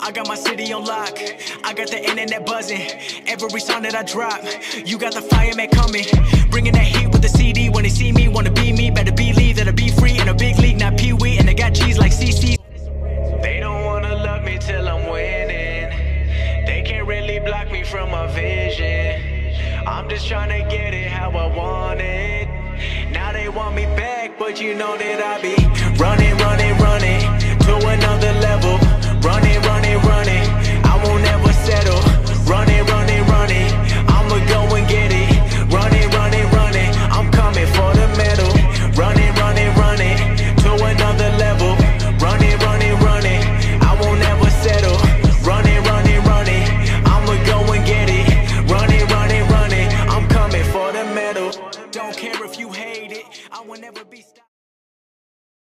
I got my city on lock, I got the internet buzzing. Every song that I drop, you got the fireman coming. Bringing that heat with the CD. When they see me, wanna be me. Better believe that I be free in a big league, not Pee-wee. And I got G's like CC. They don't wanna love me till I'm winning. They can't really block me from my vision. I'm just trying to get it how I want it. Now they want me back, but you know that I be running, running, running to another level. Running, running, running, I won't ever settle. Running, running, running, I'ma go and get it. Running, running, running, I'm coming for the medal. Running, running, running to another level. Running, running, running, I won't ever settle. Running, running, running, I'ma go and get it. Running, running, running, I'm coming for the medal. Don't care if you hate it, I will never be stopped.